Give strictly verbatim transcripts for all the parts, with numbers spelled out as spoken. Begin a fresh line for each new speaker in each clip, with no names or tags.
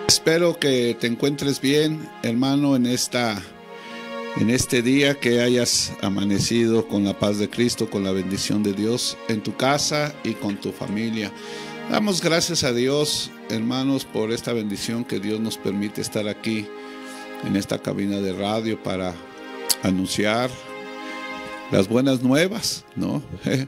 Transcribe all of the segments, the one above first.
Espero que te encuentres bien, hermano, en esta, en este día, que hayas amanecido con la paz de Cristo, con la bendición de Dios en tu casa y con tu familia. Damos gracias a Dios, hermanos, por esta bendición que Dios nos permite estar aquí en esta cabina de radio para anunciar las buenas nuevas, ¿no?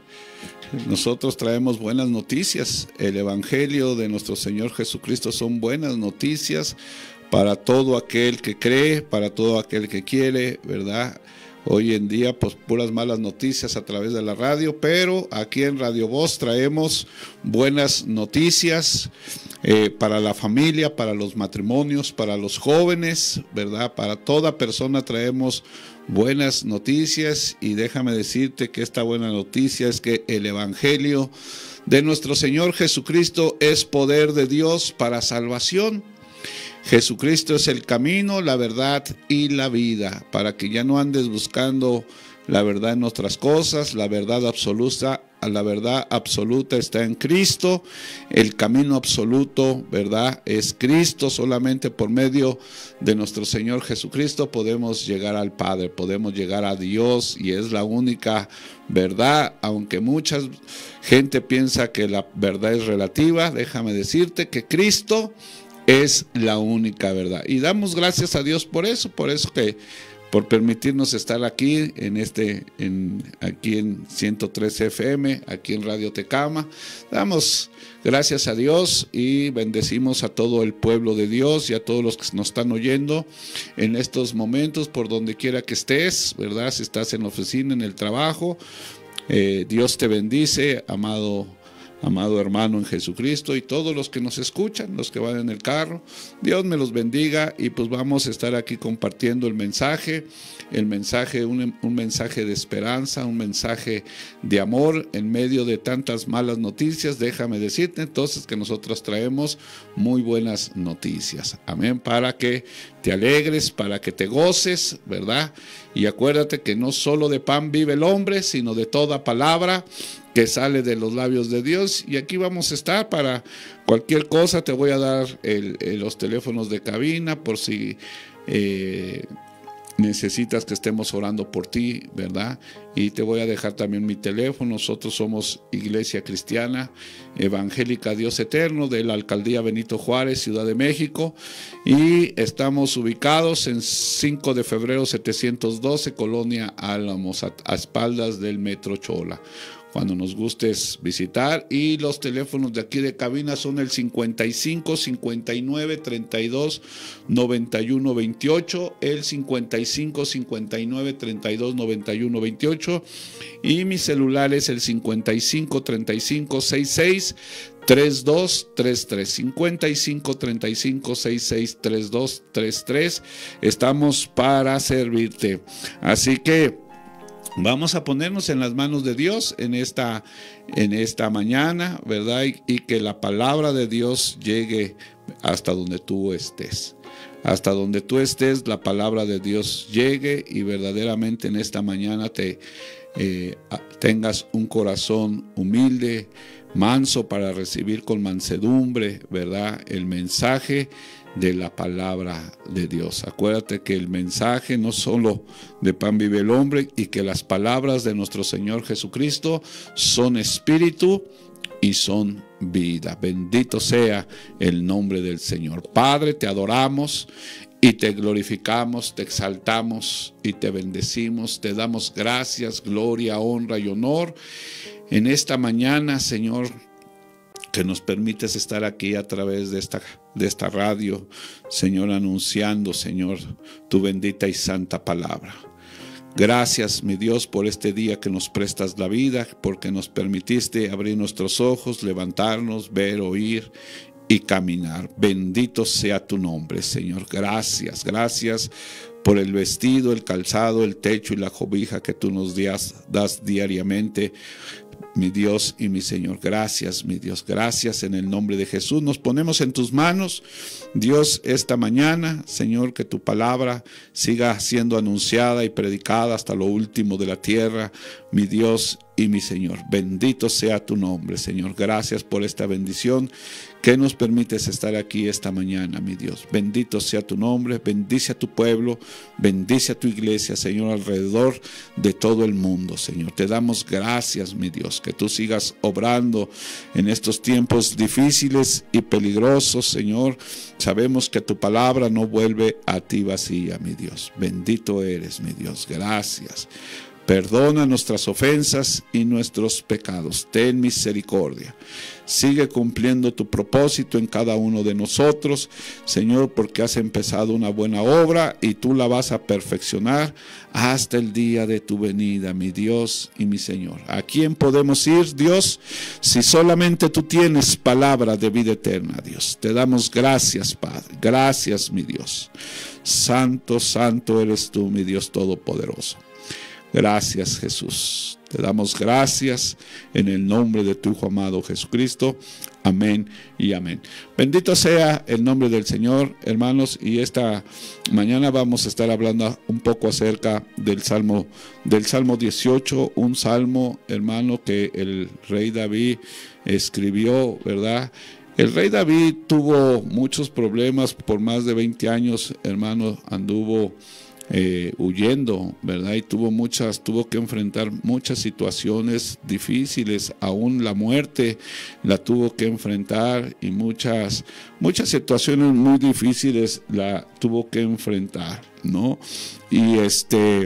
Nosotros traemos buenas noticias. El Evangelio de nuestro Señor Jesucristo son buenas noticias para todo aquel que cree, para todo aquel que quiere, ¿verdad? Hoy en día, pues puras malas noticias a través de la radio, pero aquí en Radio Voz traemos buenas noticias eh, para la familia, para los matrimonios, para los jóvenes, ¿verdad? Para toda persona traemos buenas noticias, y déjame decirte que esta buena noticia es que el Evangelio de nuestro Señor Jesucristo es poder de Dios para salvación. Jesucristo es el camino, la verdad y la vida, para que ya no andes buscando la verdad en otras cosas. La verdad absoluta, la verdad absoluta está en Cristo. El camino absoluto, ¿verdad?, es Cristo. Solamente por medio de nuestro Señor Jesucristo podemos llegar al Padre, podemos llegar a Dios, y es la única verdad. Aunque mucha gente piensa que la verdad es relativa, déjame decirte que Cristo es la única verdad, y damos gracias a Dios por eso, por eso que por permitirnos estar aquí en este, en, aquí en ciento tres F M, aquí en Radio Tecama. Damos gracias a Dios y bendecimos a todo el pueblo de Dios y a todos los que nos están oyendo en estos momentos, por donde quiera que estés, ¿verdad? Si estás en la oficina, en el trabajo, eh, Dios te bendice, amado Amado hermano en Jesucristo, y todos los que nos escuchan, los que van en el carro, Dios me los bendiga. Y pues vamos a estar aquí compartiendo el mensaje, el mensaje, un, un mensaje de esperanza, un mensaje de amor en medio de tantas malas noticias. Déjame decirte entonces que nosotros traemos muy buenas noticias, amén, para que te alegres, para que te goces, ¿verdad? Y acuérdate que no solo de pan vive el hombre, sino de toda palabra que sale de los labios de Dios. Y aquí vamos a estar para cualquier cosa. Te voy a dar el, el, los teléfonos de cabina por si eh, necesitas que estemos orando por ti, ¿verdad? Y te voy a dejar también mi teléfono. Nosotros somos Iglesia Cristiana Evangélica Dios Eterno de la Alcaldía Benito Juárez, Ciudad de México, y estamos ubicados en cinco de febrero setecientos doce, Colonia Álamos, a, a espaldas del Metro Chola, cuando nos gustes visitar. Y los teléfonos de aquí de cabina son el cincuenta y cinco, cincuenta y nueve, treinta y dos, noventa y uno, veintiocho, el cincuenta y cinco, cincuenta y nueve, treinta y dos, noventa y uno, veintiocho, y mi celular es el cincuenta y cinco, treinta y cinco, sesenta y seis, treinta y dos, treinta y tres, cincuenta y cinco, treinta y cinco, sesenta y seis, treinta y dos, treinta y tres. Estamos para servirte. Así que vamos a ponernos en las manos de Dios en esta, en esta mañana, ¿verdad? Y, y que la palabra de Dios llegue hasta donde tú estés. Hasta donde tú estés, la palabra de Dios llegue, y verdaderamente en esta mañana te eh, tengas un corazón humilde, manso, para recibir con mansedumbre, ¿verdad?, el mensaje de la palabra de Dios. Acuérdate que el mensaje no solo de pan vive el hombre, y que las palabras de nuestro Señor Jesucristo son espíritu y son vida. Bendito sea el nombre del Señor. Padre, te adoramos y te glorificamos, te exaltamos y te bendecimos. Te damos gracias, gloria, honra y honor en esta mañana, Señor, que nos permites estar aquí a través de esta, de esta radio, Señor, anunciando, Señor, tu bendita y santa palabra. Gracias, mi Dios, por este día que nos prestas la vida, porque nos permitiste abrir nuestros ojos, levantarnos, ver, oír y caminar. Bendito sea tu nombre, Señor. Gracias, gracias por el vestido, el calzado, el techo y la cobija que tú nos das, das diariamente, mi Dios y mi Señor. Gracias, mi Dios. Gracias en el nombre de Jesús. Nos ponemos en tus manos, Dios, esta mañana. Señor, que tu palabra siga siendo anunciada y predicada hasta lo último de la tierra, mi Dios y mi Señor. Bendito sea tu nombre, Señor. Gracias por esta bendición que nos permites estar aquí esta mañana, mi Dios. Bendito sea tu nombre. Bendice a tu pueblo, bendice a tu iglesia, Señor, alrededor de todo el mundo, Señor. Te damos gracias, mi Dios, que tú sigas obrando en estos tiempos difíciles y peligrosos, Señor. Sabemos que tu palabra no vuelve a ti vacía, mi Dios. Bendito eres, mi Dios. Gracias. Perdona nuestras ofensas y nuestros pecados. Ten misericordia. Sigue cumpliendo tu propósito en cada uno de nosotros, Señor, porque has empezado una buena obra y tú la vas a perfeccionar hasta el día de tu venida, mi Dios y mi Señor. ¿A quién podemos ir, Dios, si solamente tú tienes palabra de vida eterna, Dios? Te damos gracias, Padre. Gracias, mi Dios. Santo, santo eres tú, mi Dios todopoderoso. Gracias, Jesús. Te damos gracias en el nombre de tu Hijo amado Jesucristo. Amén y amén. Bendito sea el nombre del Señor, hermanos. Y esta mañana vamos a estar hablando un poco acerca del Salmo, del Salmo dieciocho, un salmo, hermano, que el rey David escribió, ¿verdad? El rey David tuvo muchos problemas por más de veinte años, hermano, anduvo Eh, huyendo, ¿verdad? Y tuvo muchas, tuvo que enfrentar muchas situaciones difíciles, aún la muerte la tuvo que enfrentar y muchas, muchas situaciones muy difíciles la tuvo que enfrentar, ¿no? Y este,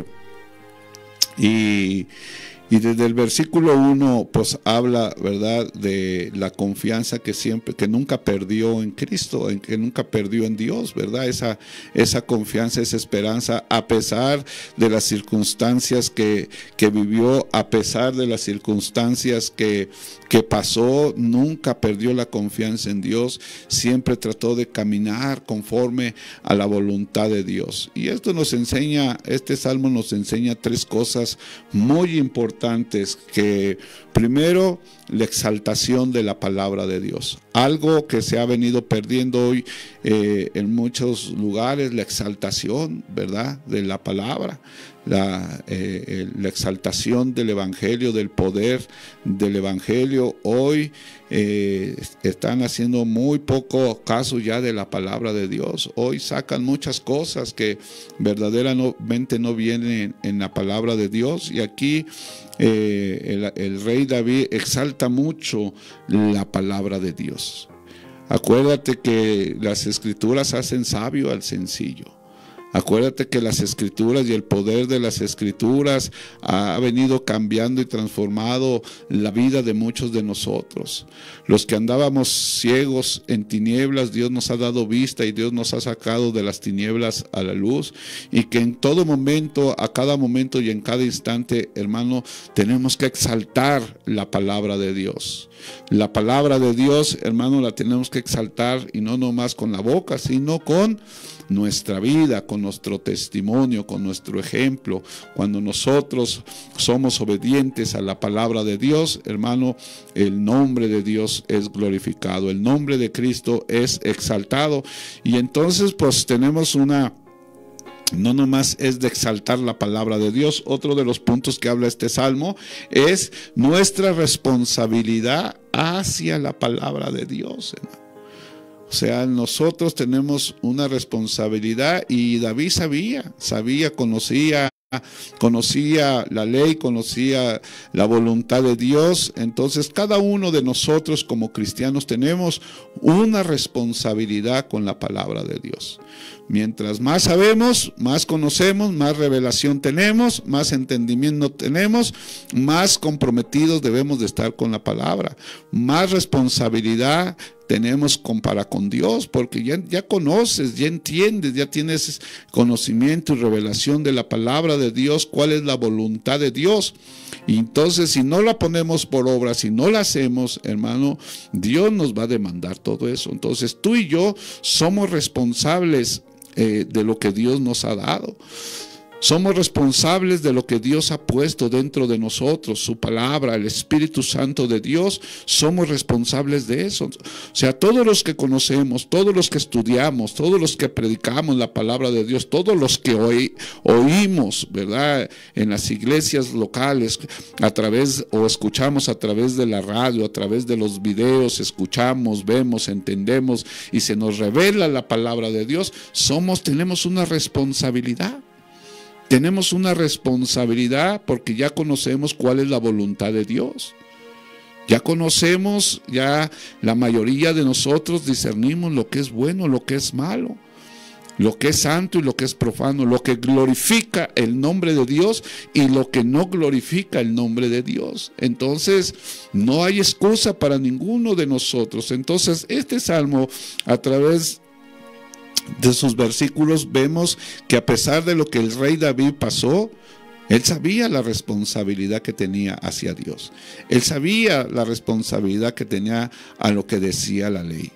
y Y desde el versículo uno, pues habla, ¿verdad?, de la confianza que siempre, que nunca perdió en Cristo, en que nunca perdió en Dios, ¿verdad? Esa, esa confianza, esa esperanza, a pesar de las circunstancias que, que vivió, a pesar de las circunstancias que, que pasó, nunca perdió la confianza en Dios, siempre trató de caminar conforme a la voluntad de Dios. Y esto nos enseña, este salmo nos enseña tres cosas muy importantes. Que primero, la exaltación de la palabra de Dios, algo que se ha venido perdiendo hoy eh, en muchos lugares, la exaltación, ¿verdad?, de la palabra, la, eh, la exaltación del evangelio, del poder del evangelio. Hoy eh, están haciendo muy poco caso ya de la palabra de Dios. Hoy sacan muchas cosas que verdaderamente no vienen en la palabra de Dios, y aquí eh, el, el rey David exalta mucho la palabra de Dios. Acuérdate que las escrituras hacen sabio al sencillo. Acuérdate que las escrituras y el poder de las escrituras ha venido cambiando y transformado la vida de muchos de nosotros. Los que andábamos ciegos en tinieblas, Dios nos ha dado vista y Dios nos ha sacado de las tinieblas a la luz, y que en todo momento, a cada momento y en cada instante, hermano, tenemos que exaltar la palabra de Dios. La palabra de Dios, hermano, la tenemos que exaltar, y no nomás con la boca, sino con nuestra vida, con nuestro testimonio, con nuestro ejemplo. Cuando nosotros somos obedientes a la palabra de Dios, hermano, el nombre de Dios es glorificado, el nombre de Cristo es exaltado. Y entonces pues tenemos una, no nomás es de exaltar la palabra de Dios. Otro de los puntos que habla este salmo es nuestra responsabilidad hacia la palabra de Dios, hermano. O sea, nosotros tenemos una responsabilidad, y David sabía, sabía, conocía, conocía la ley, conocía la voluntad de Dios. Entonces, cada uno de nosotros como cristianos tenemos una responsabilidad con la palabra de Dios. Mientras más sabemos, más conocemos, más revelación tenemos, más entendimiento tenemos, más comprometidos debemos de estar con la palabra, más responsabilidad tenemos con, para con Dios, porque ya, ya conoces, ya entiendes, ya tienes conocimiento y revelación de la palabra de Dios, cuál es la voluntad de Dios. Y entonces, si no la ponemos por obra, si no la hacemos, hermano, Dios nos va a demandar todo eso. Entonces, tú y yo somos responsables eh, de lo que Dios nos ha dado. Somos responsables de lo que Dios ha puesto dentro de nosotros, su palabra, el Espíritu Santo de Dios. Somos responsables de eso. O sea, todos los que conocemos, todos los que estudiamos, todos los que predicamos la palabra de Dios, todos los que oí, oímos, ¿verdad?, en las iglesias locales, a través o escuchamos a través de la radio, a través de los videos, escuchamos, vemos, entendemos y se nos revela la palabra de Dios. Somos, tenemos una responsabilidad. Tenemos una responsabilidad porque ya conocemos cuál es la voluntad de Dios. Ya conocemos, ya la mayoría de nosotros discernimos lo que es bueno, lo que es malo, lo que es santo y lo que es profano, lo que glorifica el nombre de Dios y lo que no glorifica el nombre de Dios. Entonces, no hay excusa para ninguno de nosotros. Entonces, este salmo, a través de sus versículos, vemos que a pesar de lo que el rey David pasó, él sabía la responsabilidad que tenía hacia Dios. Él sabía la responsabilidad que tenía a lo que decía la ley,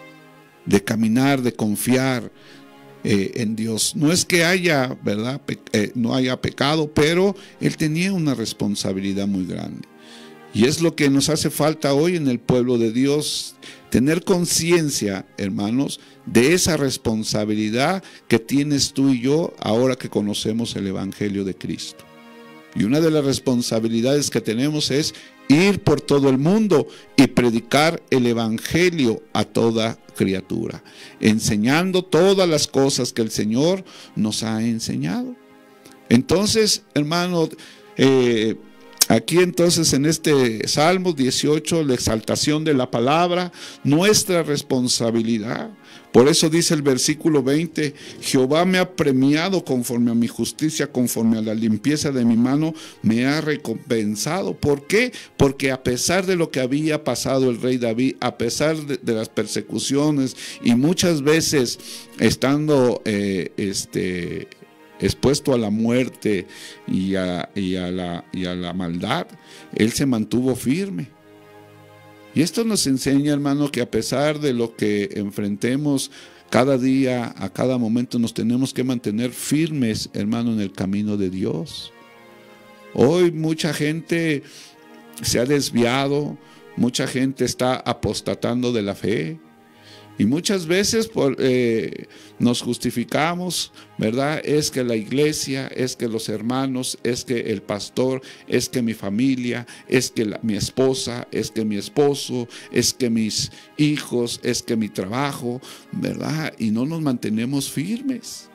de caminar, de confiar eh, en Dios. No es que haya, ¿verdad?, Pe eh, no haya pecado, pero él tenía una responsabilidad muy grande. Y es lo que nos hace falta hoy en el pueblo de Dios, tener conciencia, hermanos, de esa responsabilidad que tienes tú y yo ahora que conocemos el Evangelio de Cristo. Y una de las responsabilidades que tenemos es ir por todo el mundo y predicar el Evangelio a toda criatura, enseñando todas las cosas que el Señor nos ha enseñado. Entonces, hermano, eh, aquí entonces en este Salmo dieciocho, la exaltación de la palabra, nuestra responsabilidad. Por eso dice el versículo veinte, Jehová me ha premiado conforme a mi justicia, conforme a la limpieza de mi mano, me ha recompensado. ¿Por qué? Porque a pesar de lo que había pasado el rey David, a pesar de, de las persecuciones y muchas veces estando eh, este... expuesto a la muerte y a, y, a la, y a la maldad, él se mantuvo firme. Y esto nos enseña, hermano, que a pesar de lo que enfrentemos cada día, a cada momento, nos tenemos que mantener firmes, hermano, en el camino de Dios. Hoy mucha gente se ha desviado, mucha gente está apostatando de la fe. Y muchas veces por, eh, nos justificamos, ¿verdad? Es que la iglesia, es que los hermanos, es que el pastor, es que mi familia, es que la, mi esposa, es que mi esposo, es que mis hijos, es que mi trabajo, ¿verdad? Y no nos mantenemos firmes.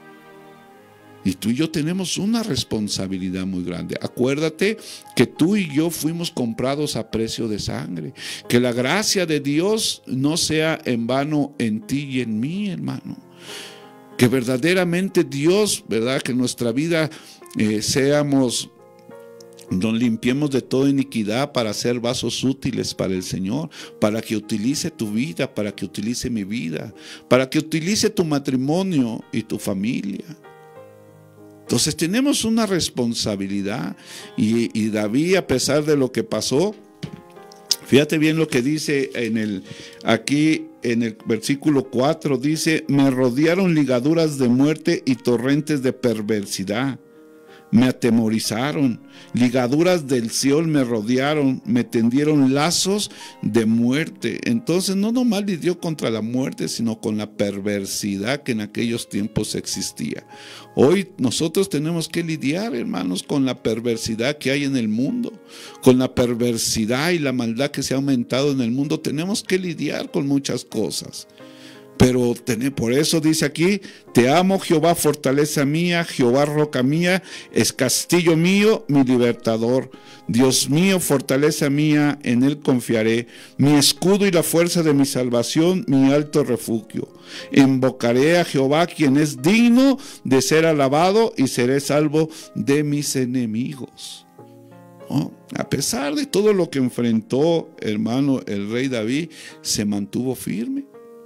Y tú y yo tenemos una responsabilidad muy grande. Acuérdate que tú y yo fuimos comprados a precio de sangre. Que la gracia de Dios no sea en vano en ti y en mí, hermano. Que verdaderamente Dios, ¿verdad?, que nuestra vida eh, seamos, nos limpiemos de toda iniquidad para ser vasos útiles para el Señor, para que utilice tu vida, para que utilice mi vida, para que utilice tu matrimonio y tu familia. Entonces tenemos una responsabilidad y, y David, a pesar de lo que pasó, fíjate bien lo que dice en el, aquí en el versículo cuatro, dice, me rodearon ligaduras de muerte y torrentes de perversidad. Me atemorizaron, ligaduras del Seol me rodearon, me tendieron lazos de muerte. Entonces no nomás lidió contra la muerte, sino con la perversidad que en aquellos tiempos existía. Hoy nosotros tenemos que lidiar, hermanos, con la perversidad que hay en el mundo, con la perversidad y la maldad que se ha aumentado en el mundo. Tenemos que lidiar con muchas cosas. Pero por eso dice aquí, te amo Jehová, fortaleza mía, Jehová roca mía, es castillo mío, mi libertador. Dios mío, fortaleza mía, en él confiaré, mi escudo y la fuerza de mi salvación, mi alto refugio. Invocaré a Jehová, quien es digno de ser alabado, y seré salvo de mis enemigos. ¿No? A pesar de todo lo que enfrentó, hermano, el rey David, se mantuvo firme.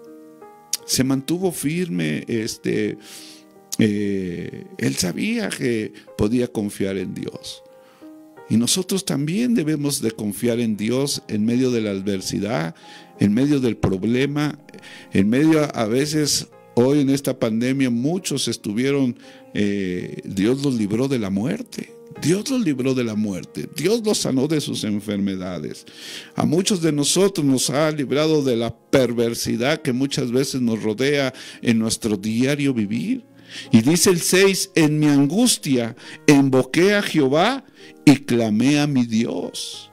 Se mantuvo firme, este, eh, él sabía que podía confiar en Dios. Y nosotros también debemos de confiar en Dios en medio de la adversidad, en medio del problema, en medio a veces, hoy en esta pandemia, muchos estuvieron eh, Dios los libró de la muerte. Dios los libró de la muerte. Dios los sanó de sus enfermedades. A muchos de nosotros nos ha librado de la perversidad que muchas veces nos rodea en nuestro diario vivir. Y dice el seis, en mi angustia invoqué a Jehová y clamé a mi Dios.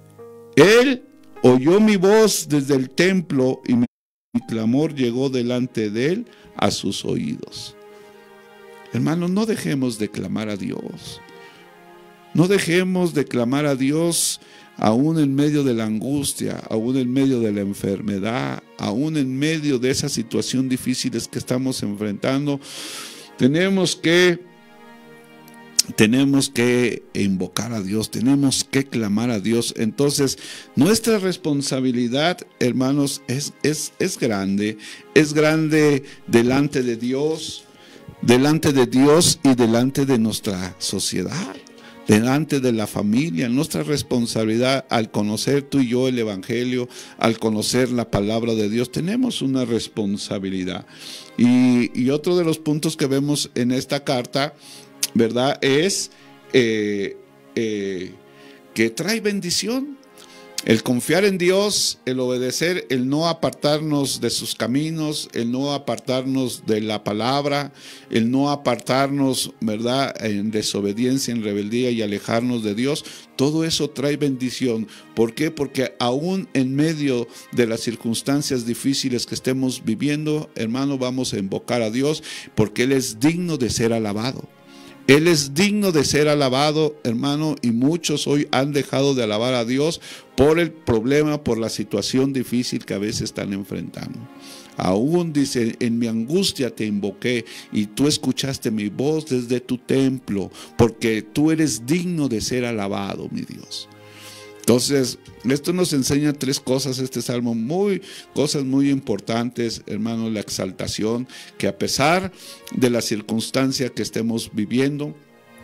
Él oyó mi voz desde el templo y mi clamor llegó delante de él a sus oídos. Hermanos, no dejemos de clamar a Dios. No dejemos de clamar a Dios aún en medio de la angustia, aún en medio de la enfermedad, aún en medio de esas situaciones difíciles que estamos enfrentando. Tenemos que, tenemos que invocar a Dios, tenemos que clamar a Dios. Entonces, nuestra responsabilidad, hermanos, es, es, es grande, es grande delante de Dios, delante de Dios y delante de nuestra sociedad, delante de la familia. Nuestra responsabilidad al conocer tú y yo el Evangelio, al conocer la palabra de Dios, tenemos una responsabilidad. Y, y otro de los puntos que vemos en esta carta, ¿verdad?, es eh, eh, que trae bendición. El confiar en Dios, el obedecer, el no apartarnos de sus caminos, el no apartarnos de la palabra, el no apartarnos, ¿verdad?, en desobediencia, en rebeldía y alejarnos de Dios, todo eso trae bendición. ¿Por qué? Porque aún en medio de las circunstancias difíciles que estemos viviendo, hermano, vamos a invocar a Dios porque Él es digno de ser alabado. Él es digno de ser alabado, hermano, y muchos hoy han dejado de alabar a Dios por el problema, por la situación difícil que a veces están enfrentando. Aún dice, en mi angustia te invoqué y tú escuchaste mi voz desde tu templo, porque tú eres digno de ser alabado, mi Dios. Entonces, esto nos enseña tres cosas, este salmo, muy, cosas muy importantes, hermano, la exaltación, que a pesar de la circunstancia que estemos viviendo,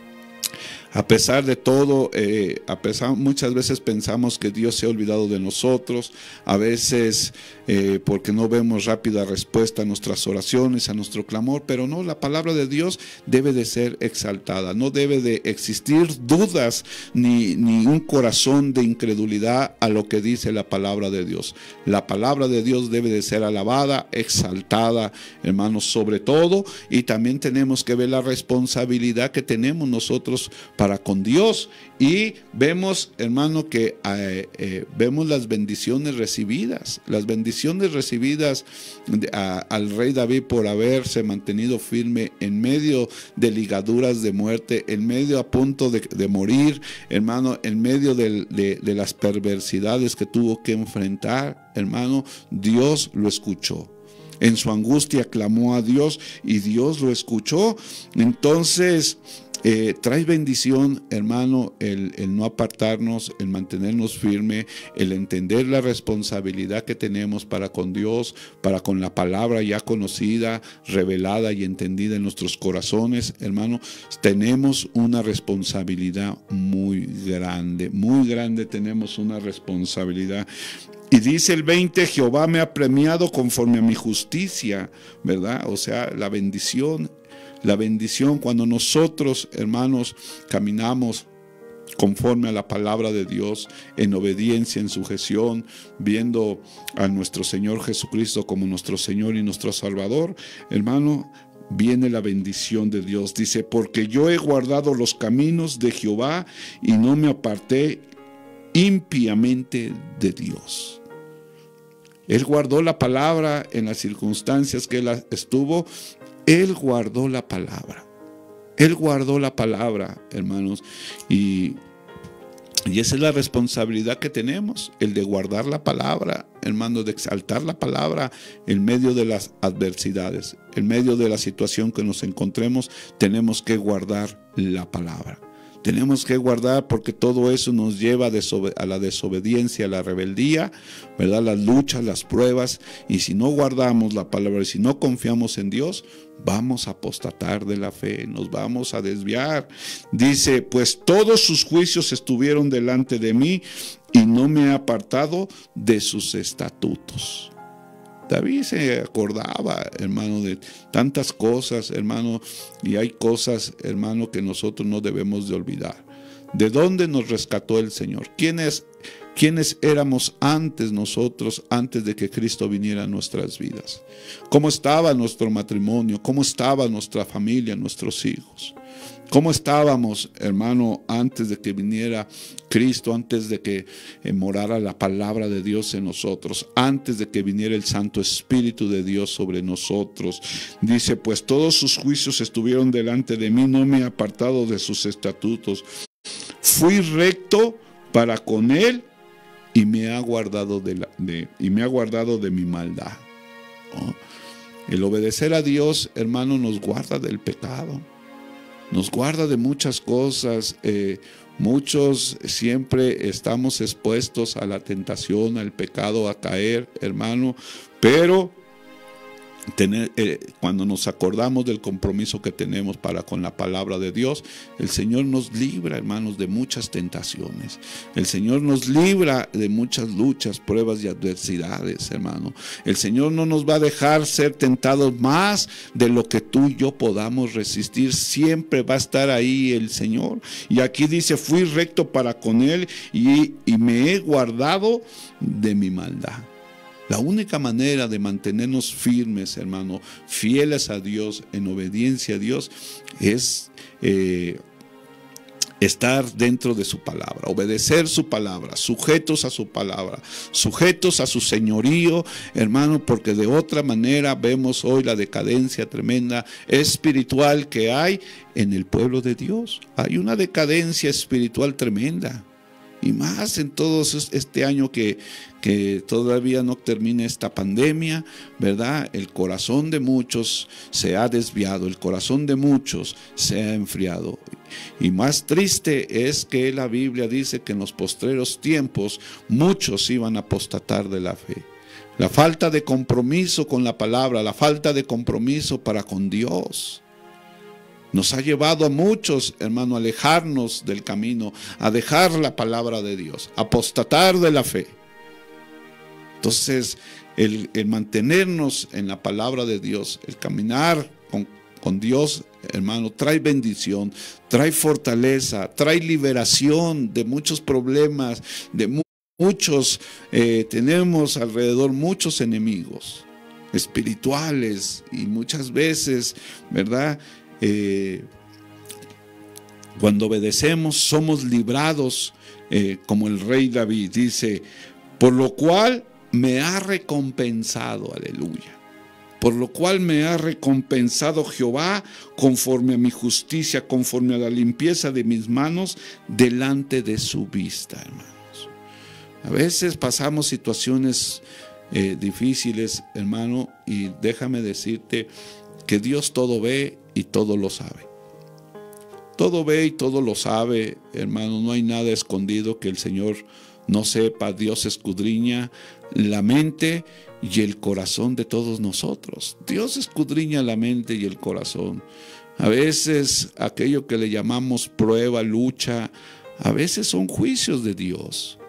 a pesar de todo, eh, a pesar, muchas veces pensamos que Dios se ha olvidado de nosotros, a veces eh, porque no vemos rápida respuesta a nuestras oraciones, a nuestro clamor, pero no, la palabra de Dios debe de ser exaltada, no debe de existir dudas ni, ni un corazón de incredulidad a lo que dice la palabra de Dios. La palabra de Dios debe de ser alabada, exaltada, hermanos, sobre todo, y también tenemos que ver la responsabilidad que tenemos nosotros para con Dios. Y vemos, hermano, que eh, eh, vemos las bendiciones recibidas, las bendiciones recibidas de, a, al rey David por haberse mantenido firme en medio de ligaduras de muerte, en medio a punto de, de morir, hermano, en medio de, de, de las perversidades que tuvo que enfrentar, hermano, Dios lo escuchó. En su angustia clamó a Dios y Dios lo escuchó. Entonces, Eh, trae bendición, hermano, el, el no apartarnos, el mantenernos firme, el entender la responsabilidad que tenemos para con Dios, para con la palabra ya conocida, revelada y entendida en nuestros corazones, hermano. Tenemos una responsabilidad muy grande, muy grande tenemos una responsabilidad. Y dice el veinte, Jehová me ha premiado conforme a mi justicia, ¿verdad? O sea, la bendición. La bendición cuando nosotros, hermanos, caminamos conforme a la palabra de Dios, en obediencia, en sujeción, viendo a nuestro Señor Jesucristo como nuestro Señor y nuestro Salvador, hermano, viene la bendición de Dios. Dice, porque yo he guardado los caminos de Jehová y no me aparté impíamente de Dios. Él guardó la palabra en las circunstancias que él estuvo. Él guardó la palabra. Él guardó la palabra, hermanos. Y, y esa es la responsabilidad que tenemos, el de guardar la palabra, hermanos, de exaltar la palabra en medio de las adversidades, en medio de la situación que nos encontremos, tenemos que guardar la palabra. Tenemos que guardar porque todo eso nos lleva a la desobediencia, a la rebeldía, ¿verdad? Las luchas, las pruebas. Y si no guardamos la palabra, y si no confiamos en Dios, vamos a apostatar de la fe, nos vamos a desviar. Dice, pues todos sus juicios estuvieron delante de mí y no me he apartado de sus estatutos. David se acordaba, hermano, de tantas cosas, hermano, y hay cosas, hermano, que nosotros no debemos de olvidar. ¿De dónde nos rescató el Señor? ¿Quiénes, quiénes éramos antes nosotros, antes de que Cristo viniera a nuestras vidas? ¿Cómo estaba nuestro matrimonio? ¿Cómo estaba nuestra familia, nuestros hijos? ¿Cómo estábamos, hermano, antes de que viniera Cristo, antes de que morara la palabra de Dios en nosotros, antes de que viniera el Santo Espíritu de Dios sobre nosotros? Dice, pues todos sus juicios estuvieron delante de mí, no me he apartado de sus estatutos. Fui recto para con él y me ha guardado de, la, de, y me ha guardado de mi maldad. ¿No? El obedecer a Dios, hermano, nos guarda del pecado. Nos guarda de muchas cosas. Eh, muchos siempre estamos expuestos a la tentación, al pecado, a caer, hermano. Pero tener, eh, cuando nos acordamos del compromiso que tenemos para con la palabra de Dios, el Señor nos libra, hermanos, de muchas tentaciones. El Señor nos libra de muchas luchas, pruebas y adversidades, hermano. El Señor no nos va a dejar ser tentados más de lo que tú y yo podamos resistir. Siempre va a estar ahí el Señor. Y aquí dice, fui recto para con él y, y me he guardado de mi maldad. La única manera de mantenernos firmes, hermano, fieles a Dios, en obediencia a Dios, es eh, estar dentro de su palabra, obedecer su palabra, sujetos a su palabra, sujetos a su señorío, hermano, porque de otra manera vemos hoy la decadencia tremenda espiritual que hay en el pueblo de Dios. Hay una decadencia espiritual tremenda. Y más en todo este año que, que todavía no termina esta pandemia, ¿verdad? El corazón de muchos se ha desviado, el corazón de muchos se ha enfriado. Y más triste es que la Biblia dice que en los postreros tiempos muchos iban a apostatar de la fe. La falta de compromiso con la palabra, la falta de compromiso para con Dios, nos ha llevado a muchos, hermano, a alejarnos del camino, a dejar la palabra de Dios, a apostatar de la fe. Entonces, el, el mantenernos en la palabra de Dios, el caminar con, con Dios, hermano, trae bendición, trae fortaleza, trae liberación de muchos problemas, de mu muchos, eh, tenemos alrededor muchos enemigos espirituales y muchas veces, ¿verdad?, Eh, cuando obedecemos somos librados, eh, como el rey David dice, por lo cual me ha recompensado, aleluya, por lo cual me ha recompensado Jehová conforme a mi justicia, conforme a la limpieza de mis manos delante de su vista, hermanos. A veces pasamos situaciones eh, difíciles, hermano, y déjame decirte que Dios todo ve y todo lo sabe. Todo ve y todo lo sabe, hermano. No hay nada escondido que el Señor no sepa. Dios escudriña la mente y el corazón de todos nosotros. Dios escudriña la mente y el corazón. A veces aquello que le llamamos prueba, lucha, a veces son juicios de Dios.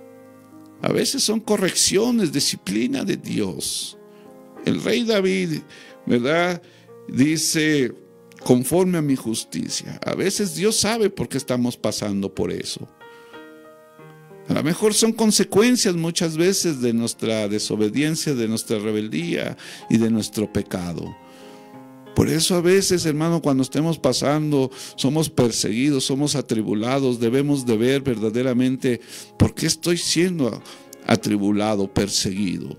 A veces son correcciones, disciplina de Dios. El rey David, ¿verdad?, dice, conforme a mi justicia. A veces Dios sabe por qué estamos pasando por eso. A lo mejor son consecuencias muchas veces de nuestra desobediencia, de nuestra rebeldía y de nuestro pecado. Por eso a veces, hermano, cuando estemos pasando, somos perseguidos, somos atribulados, debemos de ver verdaderamente por qué estoy siendo atribulado, perseguido.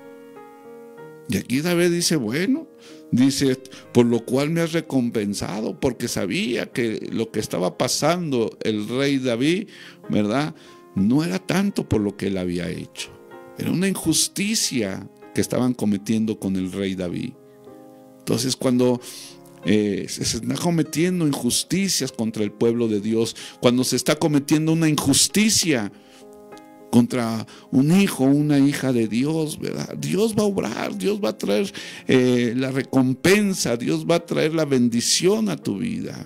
Y aquí David dice, bueno, dice, por lo cual me has recompensado, porque sabía que lo que estaba pasando el rey David, ¿verdad?, no era tanto por lo que él había hecho. Era una injusticia que estaban cometiendo con el rey David. Entonces, cuando eh, se está cometiendo injusticias contra el pueblo de Dios, cuando se está cometiendo una injusticia contra un hijo, una hija de Dios, ¿verdad?, Dios va a obrar, Dios va a traer eh, la recompensa, Dios va a traer la bendición a tu vida.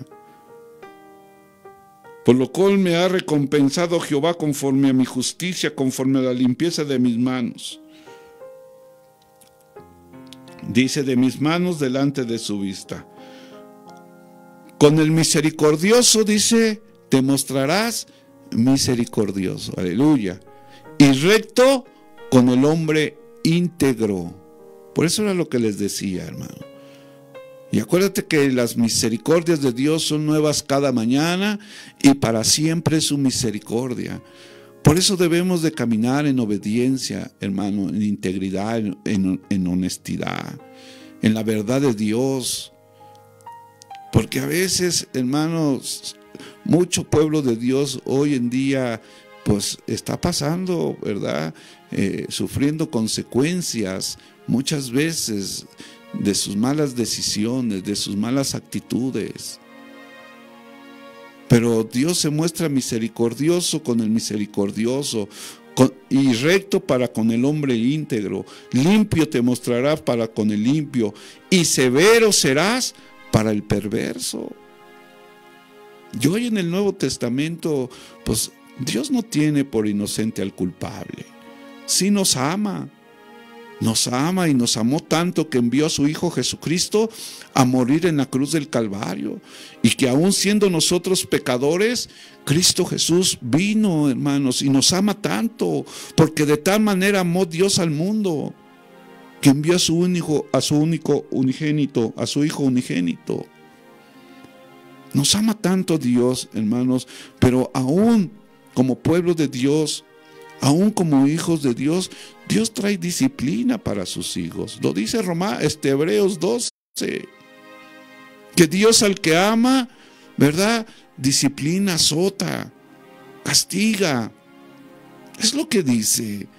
Por lo cual me ha recompensado Jehová conforme a mi justicia, conforme a la limpieza de mis manos. Dice, de mis manos delante de su vista. Con el misericordioso, dice, te mostrarás misericordioso. Aleluya. Y recto con el hombre íntegro. Por eso era lo que les decía, hermano. Y acuérdate que las misericordias de Dios son nuevas cada mañana y para siempre es su misericordia. Por eso debemos de caminar en obediencia, hermano, en integridad, en, en, en honestidad, en la verdad de Dios. Porque a veces, hermanos, mucho pueblo de Dios hoy en día pues está pasando, ¿verdad? Eh, sufriendo consecuencias muchas veces de sus malas decisiones, de sus malas actitudes. Pero Dios se muestra misericordioso con el misericordioso con, y recto para con el hombre íntegro. Limpio te mostrará para con el limpio y severo serás para el perverso. Y hoy en el Nuevo Testamento, pues Dios no tiene por inocente al culpable. Sí nos ama. Nos ama y nos amó tanto que envió a su Hijo Jesucristo a morir en la cruz del Calvario. Y que aún siendo nosotros pecadores, Cristo Jesús vino, hermanos, y nos ama tanto, porque de tal manera amó Dios al mundo, que envió a su único, a su único unigénito, a su Hijo unigénito. Nos ama tanto Dios, hermanos, pero aún como pueblo de Dios, aún como hijos de Dios, Dios trae disciplina para sus hijos. Lo dice Roma, este, Hebreos doce, que Dios al que ama, ¿verdad? Disciplina, azota, castiga. Es lo que dice.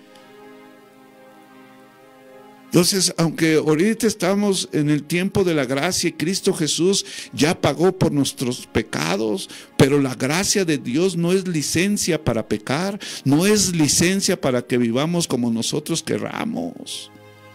Entonces, aunque ahorita estamos en el tiempo de la gracia y Cristo Jesús ya pagó por nuestros pecados, pero la gracia de Dios no es licencia para pecar, no es licencia para que vivamos como nosotros querramos.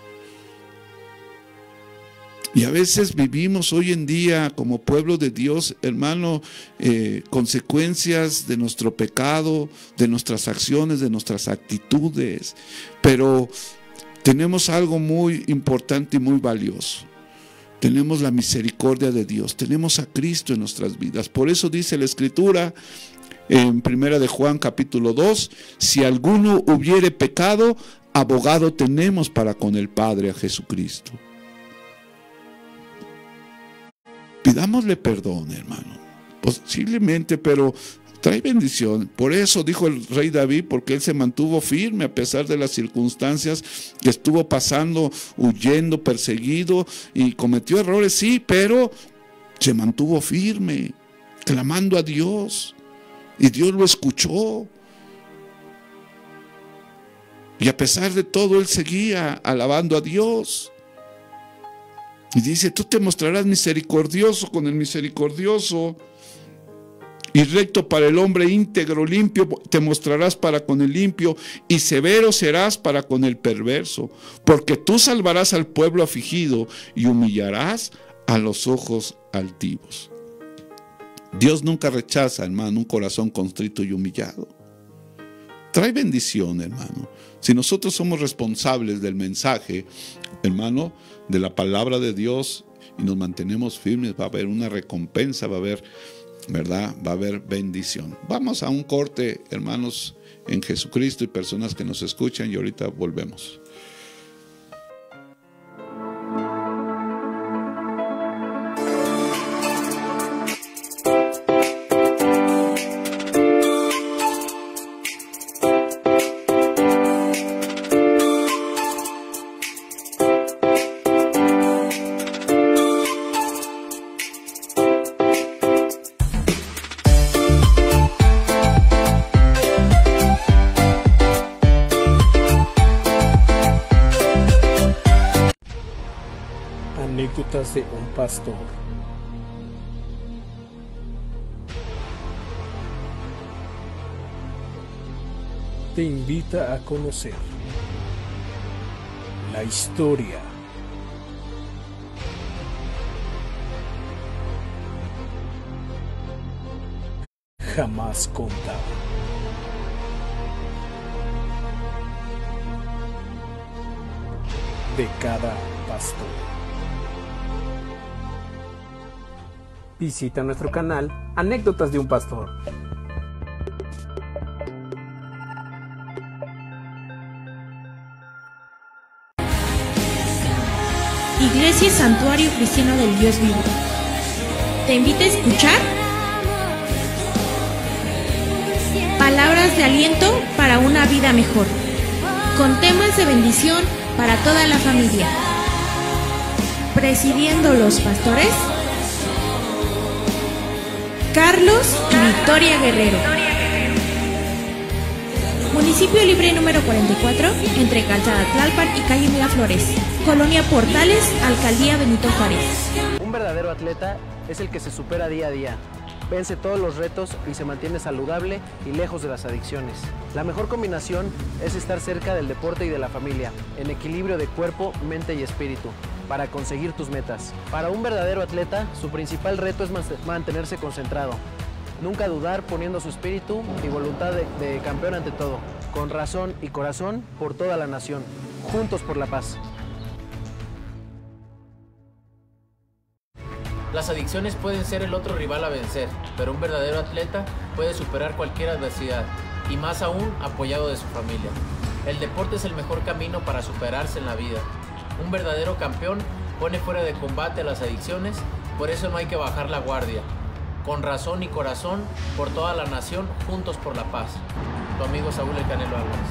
Y a veces vivimos hoy en día como pueblo de Dios, hermano, eh, consecuencias de nuestro pecado, de nuestras acciones, de nuestras actitudes, pero tenemos algo muy importante y muy valioso. Tenemos la misericordia de Dios. Tenemos a Cristo en nuestras vidas. Por eso dice la Escritura en primera de Juan capítulo dos, si alguno hubiere pecado, abogado tenemos para con el Padre, a Jesucristo. Pidámosle perdón, hermano. Posiblemente, pero trae bendición. Por eso dijo el rey David, porque él se mantuvo firme a pesar de las circunstancias que estuvo pasando, huyendo, perseguido y cometió errores, sí, pero se mantuvo firme, clamando a Dios. Y Dios lo escuchó. Y a pesar de todo, él seguía alabando a Dios. Y dice, tú te mostrarás misericordioso con el misericordioso, y recto para el hombre íntegro, limpio te mostrarás para con el limpio, y severo serás para con el perverso, porque tú salvarás al pueblo afligido y humillarás a los ojos altivos. Dios nunca rechaza, hermano, un corazón contrito y humillado. Trae bendición, hermano. Si nosotros somos responsables del mensaje, hermano, de la palabra de Dios, y nos mantenemos firmes, va a haber una recompensa, va a haber, ¿verdad? Va a haber bendición. Vamos a un corte, hermanos, en Jesucristo y personas que nos escuchan, y ahorita volvemos.
Anécdotas de un pastor. Te invita a conocer la historia jamás contada de cada pastor. pastor. Visita nuestro canal Anécdotas de un Pastor.
Iglesia y Santuario Cristiano del Dios Vivo te invita a escuchar palabras de aliento para una vida mejor, con temas de bendición para toda la familia. Presidiendo los pastores Carlos y Victoria Guerrero. Municipio Libre número cuarenta y cuatro, entre Calzada Tlalpan y calle Miraflores, Colonia Portales, Alcaldía Benito Juárez.
Un verdadero atleta es el que se supera día a día, vence todos los retos y se mantiene saludable y lejos de las adicciones. La mejor combinación es estar cerca del deporte y de la familia, en equilibrio de cuerpo, mente y espíritu, para conseguir tus metas. Para un verdadero atleta, su principal reto es mantenerse concentrado, nunca dudar poniendo su espíritu y voluntad de, de campeón ante todo, con razón y corazón por toda la nación, juntos por la paz.
Las adicciones pueden ser el otro rival a vencer, pero un verdadero atleta puede superar cualquier adversidad, y más aún apoyado de su familia. El deporte es el mejor camino para superarse en la vida. Un verdadero campeón pone fuera de combate a las adicciones, por eso no hay que bajar la guardia. Con razón y corazón, por toda la nación, juntos por la paz. Tu amigo Saúl El Canelo Álvarez.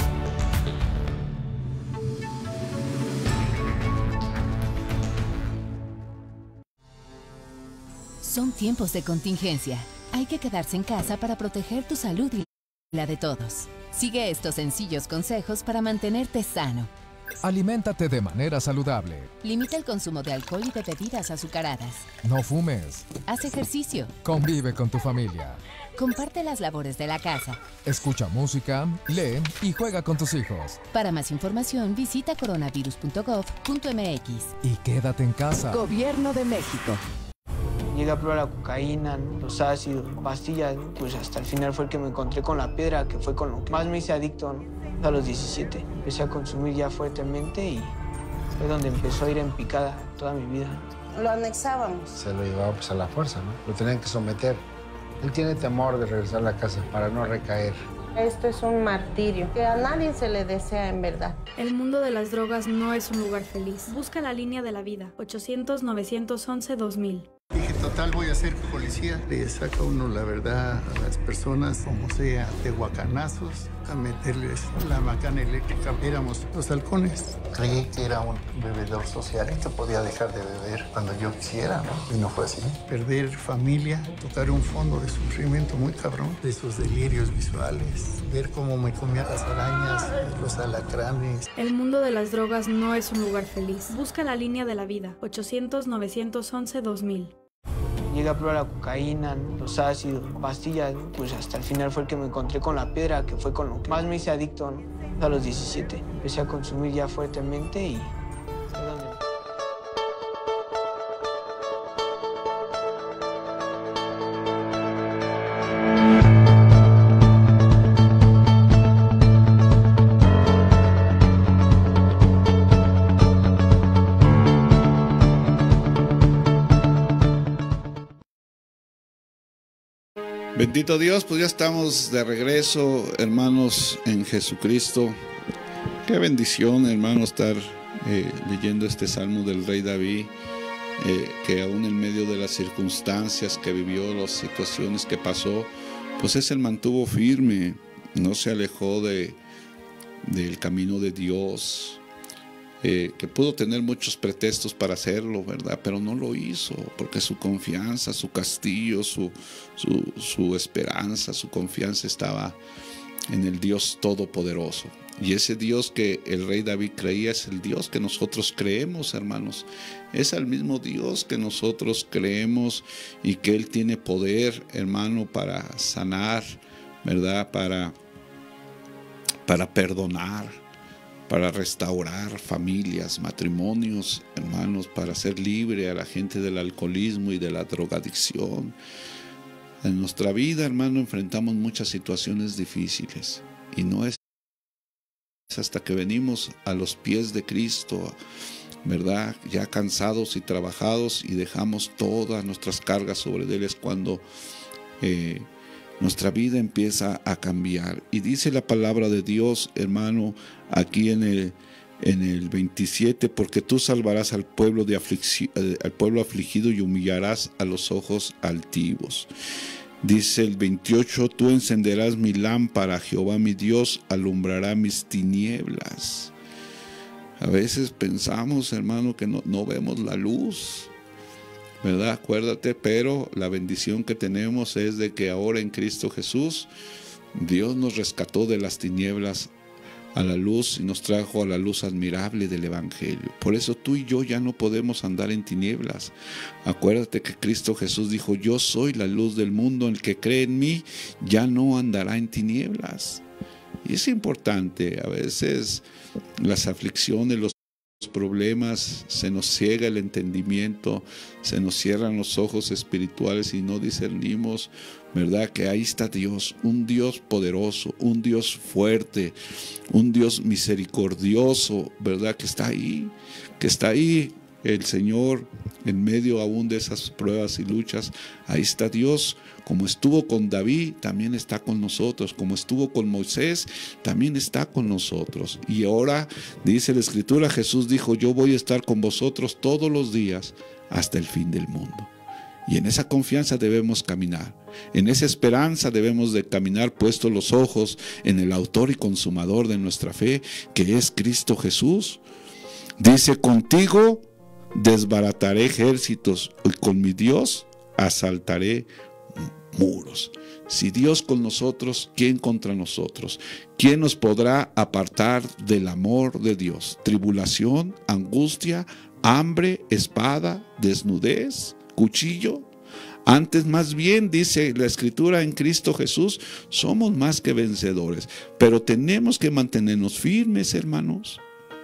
Son tiempos de contingencia. Hay que quedarse en casa para proteger tu salud y la de todos. Sigue estos sencillos consejos para mantenerte sano.
Aliméntate de manera saludable.
Limita el consumo de alcohol y de bebidas azucaradas.
No fumes.
Haz ejercicio.
Convive con tu familia.
Comparte las labores de la casa.
Escucha música, lee y juega con tus hijos.
Para más información, visita coronavirus punto gov punto m x.
Y quédate en casa.
Gobierno de México.
Llegué a probar la cocaína, los ácidos, pastillas, pues hasta el final fue el que me encontré con la piedra, que fue con lo que más me hice adicto, ¿no? A los diecisiete. Empecé a consumir ya fuertemente y fue donde empezó a ir en picada toda mi vida.
Lo anexábamos.
Se lo llevaba pues a la fuerza, ¿no? Lo tenían que someter. Él tiene temor de regresar a la casa para no recaer.
Esto es un martirio que a nadie se le desea en verdad.
El mundo de las drogas no es un lugar feliz. Busca la línea de la vida. ochocientos, novecientos once, dos mil.
Dije, total, voy a ser policía. Le saca uno la verdad a las personas, como sea, de guacanazos, a meterles la macana eléctrica. Éramos los halcones.
Creí que era un bebedor social y que podía dejar de beber cuando yo quisiera, ¿no? Y no fue así.
Perder familia, tocar un fondo de sufrimiento muy cabrón, de esos delirios visuales, ver cómo me comía las arañas, los alacranes.
El mundo de las drogas no es un lugar feliz. Busca la línea de la vida. ochocientos, novecientos once, dos mil.
Llegué a probar la cocaína, los ácidos, pastillas, pues hasta el final fue el que me encontré con la piedra, que fue con lo que más me hice adicto, ¿no? A los diecisiete. Empecé a consumir ya fuertemente y fue donde...
Bendito Dios, pues ya estamos de regreso, hermanos, en Jesucristo. Qué bendición, hermano, estar eh, leyendo este salmo del rey David, eh, que aún en medio de las circunstancias que vivió, las situaciones que pasó, pues él se mantuvo firme, no se alejó de, del camino de Dios. Eh, que pudo tener muchos pretextos para hacerlo, ¿verdad? Pero no lo hizo, porque su confianza, su castillo, su, su, su esperanza, su confianza estaba en el Dios Todopoderoso. Y ese Dios que el rey David creía es el Dios que nosotros creemos, hermanos. Es el mismo Dios que nosotros creemos y que Él tiene poder, hermano, para sanar, ¿verdad? Para, para perdonar, para restaurar familias, matrimonios, hermanos, para hacer libre a la gente del alcoholismo y de la drogadicción. En nuestra vida, hermano, enfrentamos muchas situaciones difíciles y no es hasta que venimos a los pies de Cristo, ¿verdad? Ya cansados y trabajados, y dejamos todas nuestras cargas sobre Él, es cuando eh, nuestra vida empieza a cambiar. Y dice la palabra de Dios, hermano, aquí en el, en el veintisiete, porque tú salvarás al pueblo, de aflicci- al pueblo afligido y humillarás a los ojos altivos. Dice el veintiocho, tú encenderás mi lámpara, Jehová mi Dios alumbrará mis tinieblas. A veces pensamos, hermano, que no, no vemos la luz, ¿verdad? Acuérdate, pero la bendición que tenemos es de que ahora en Cristo Jesús, Dios nos rescató de las tinieblas a la luz y nos trajo a la luz admirable del Evangelio. Por eso tú y yo ya no podemos andar en tinieblas. Acuérdate que Cristo Jesús dijo, yo soy la luz del mundo, el que cree en mí ya no andará en tinieblas. Y es importante, a veces las aflicciones, los problemas, se nos ciega el entendimiento, se nos cierran los ojos espirituales y no discernimos, ¿verdad? Que ahí está Dios, un Dios poderoso, un Dios fuerte, un Dios misericordioso, ¿verdad? Que está ahí, que está ahí el Señor en medio aún de esas pruebas y luchas. Ahí está Dios, como estuvo con David, también está con nosotros, como estuvo con Moisés, también está con nosotros. Y ahora dice la Escritura, Jesús dijo, yo voy a estar con vosotros todos los días hasta el fin del mundo. Y en esa confianza debemos caminar, en esa esperanza debemos de caminar, puestos los ojos en el autor y consumador de nuestra fe, que es Cristo Jesús. Dice, contigo desbarataré ejércitos y con mi Dios asaltaré muros. Si Dios con nosotros, ¿quién contra nosotros? ¿Quién nos podrá apartar del amor de Dios? Tribulación, angustia, hambre, espada, desnudez, cuchillo. Antes, más bien, dice la Escritura, en Cristo Jesús somos más que vencedores, pero tenemos que mantenernos firmes, hermanos.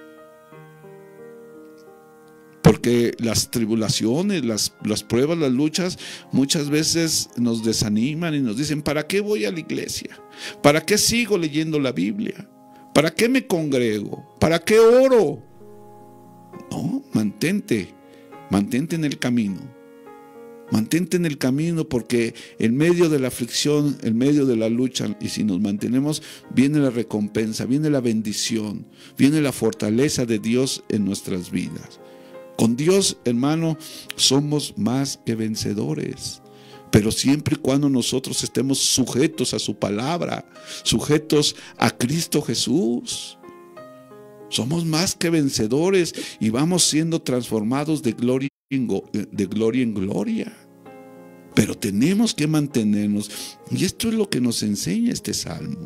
Porque las tribulaciones, las, las pruebas, las luchas, muchas veces nos desaniman y nos dicen, ¿para qué voy a la iglesia? ¿Para qué sigo leyendo la Biblia? ¿Para qué me congrego? ¿Para qué oro? No, mantente, mantente en el camino. Mantente en el camino, porque en medio de la aflicción, en medio de la lucha, y si nos mantenemos, viene la recompensa, viene la bendición, viene la fortaleza de Dios en nuestras vidas. Con Dios, hermano, somos más que vencedores, pero siempre y cuando nosotros estemos sujetos a su palabra, sujetos a Cristo Jesús. Somos más que vencedores y vamos siendo transformados de gloria en, de gloria, en gloria. Pero tenemos que mantenernos, y esto es lo que nos enseña este salmo.